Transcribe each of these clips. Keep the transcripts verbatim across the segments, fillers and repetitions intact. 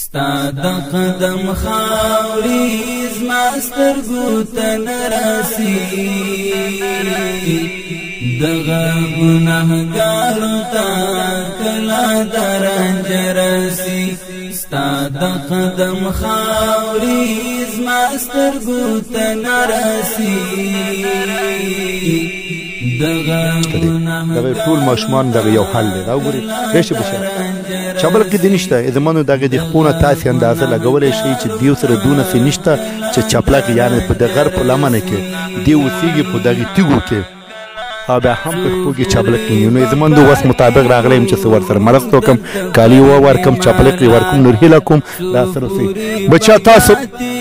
ستا د قدم خاوري زما سترګو ته نه راسي دغه ګناهګارو ته کله د رنج راسي ستا د قدم خاوري زما سترګو ته نه راسي دغه ټول ماشومان دغه یو حل دی راوګورئ ریشي بشه چابل کې دی نشته زمانو دغه د خپونه تاسې اندازه لګولی شي چې دیو سره دونه څه نشته چې چپلک یعنې په د غر په لمنه کې دی اوسېږي په دغې تیږو کې او بیا هم په شپو کې چپلک کېني نو زمون د وس مطابق راغلی یم چې څه ورسره مرسته وکړم کالي وورکړم چپلک یې ورکړم نور هیله کوم دا سره سي بچا تاسو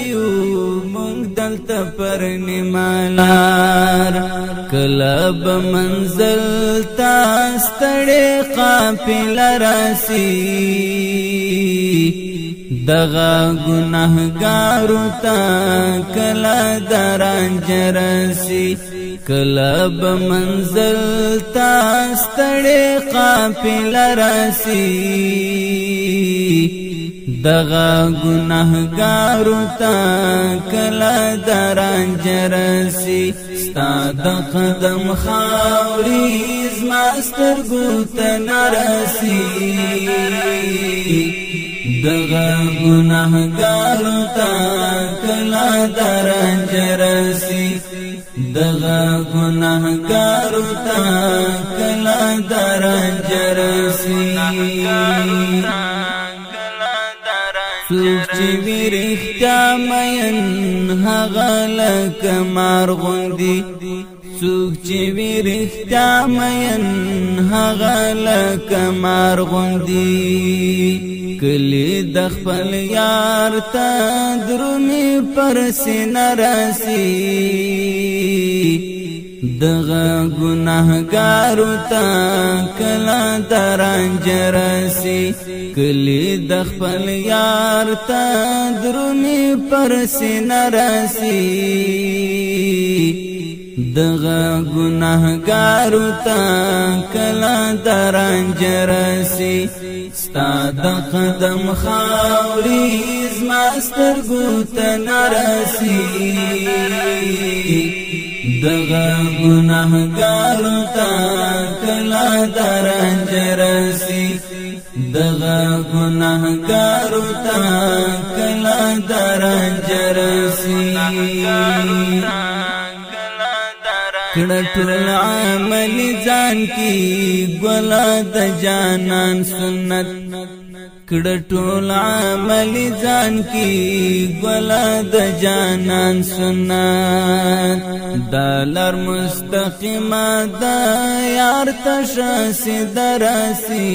دلته پر نیمالار کلب منزل تا ستړې قافله راسي دغه ګناهګارو ته کله د رنج راسي کلب منزل تا ستړې قافله راسي دغه ګناهګارو ته کله د رنج راسي ستا د قدم خاوري زما سترګو ته نه راسي دغه ګناهګارو ته کله د رنج راسي دغه ګناهګارو ته کله د رنج راسي څوک چې وي رښتیا مین هغه لکه مار غوندي څوک چې وي رښتیا مین هغه لکه مار غوندي کلی د خپل یار ته درومي پر سینه راسي دغه ګناهګارو ته کله د رنج راسي کلی د خپل یار ته درومي پر سینه راسي دغه ګناهګارو ته کله د رنج راسي ستا د قدم خاوري زما سترګو ته نه راسي دغه ګناهګارو ته کله د رنج راسي دغه ګناهګارو ته کله د رنج راسي کړه ټول عمل ځان کی ګلا د جانان سنت کړه ټول عمل ځان کی ګلا د جانان سنت دلر مستقیمه د یار تشاسي دراسي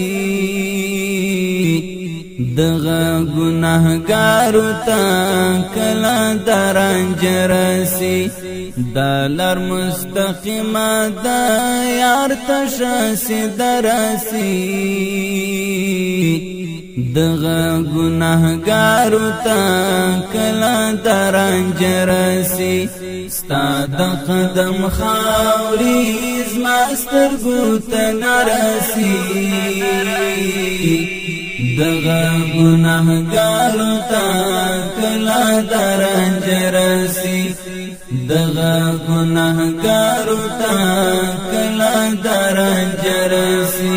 دغه ګناهګارو ته کله د رنج راسي دلر مستقیمه د یار تشاسي دراسي دغه ګناهګارو ته کله د رنج راسي ستا د قدم خاوري زما سترګو ته نه راسي دغه ګناهګارو ته کله د رنج راسي دغه ګناهګارو ته کله د رنج راسي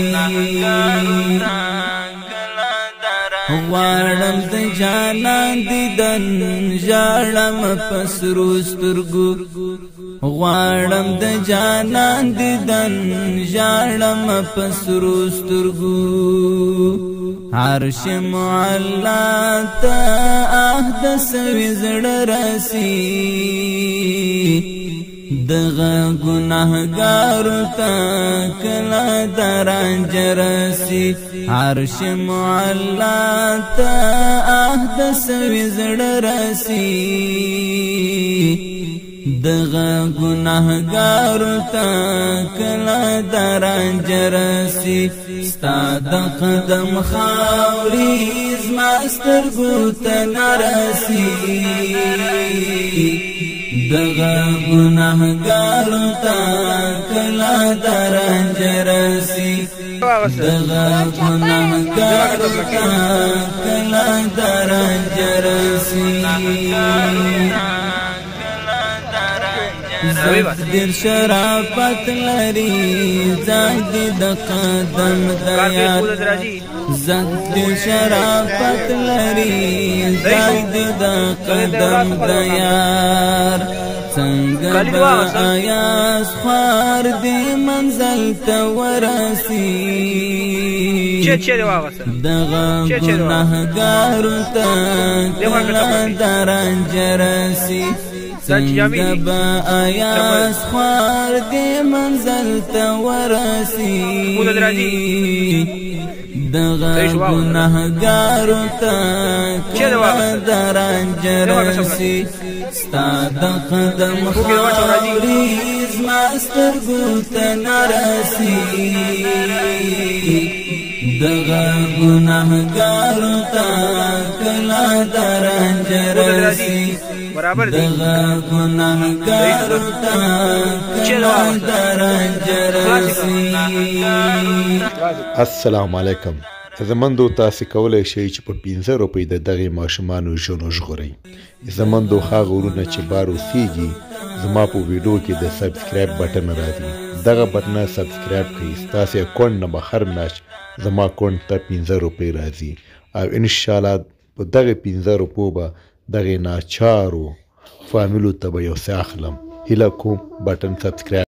غواړم د جانان دیدن ژاړم په سرو سترګو غواړم د جانان دیدن ژاړم په سرو سترګو عرش معلا ته آه د سوي زړه راسي دغه ګناهګارو ته کله د رنج راسي عرش معلا ته آه د سوي زړه راسي دغه ګناهګارو ته کله د رنج راسي ستا د قدم خاوري زما سترګو ته نه راسي دغه ګناهګارو ته کله د رنج راسي دغه ګناهګار کله درنج رسی زدر شرافت لري زاد د قدم دیا زدر شرافت لري زاد د قدم دیا څنګه با آیاس خوار دی منزل ته ورسی دغه ګناهګارو ته کله درنج رسی څنګه با آیاس خوار دی منزل ته ورسی دغه ګناهګارو ته کله درنج رسی ستا د قدم خاورې زما سترګو ته نه رسي دغه ګناهګارو ته کله درنج رسي دغه ګناهګارو ته کله درنج رسي. السلام علیکم. زمندو تاسو کولای شئ چې په پنځه روپۍ د دغه ماشومانو ژوند ژغورئ. زمندو هغه ورونه چې بار اوسېږي زما په ویډیو کې د سبسکرایب بټن راځي دغه بټن سبسکرایب کړئ ستاسو اکاونټ نه به هر میاشت زما اکاونټ ته پنځه روپۍ راځي او ان شاء الله په دغه پنځه روپو به دغه ناچارو فامیلو ته به یو څه اخلم. هیله کوم بټن سبسکرایب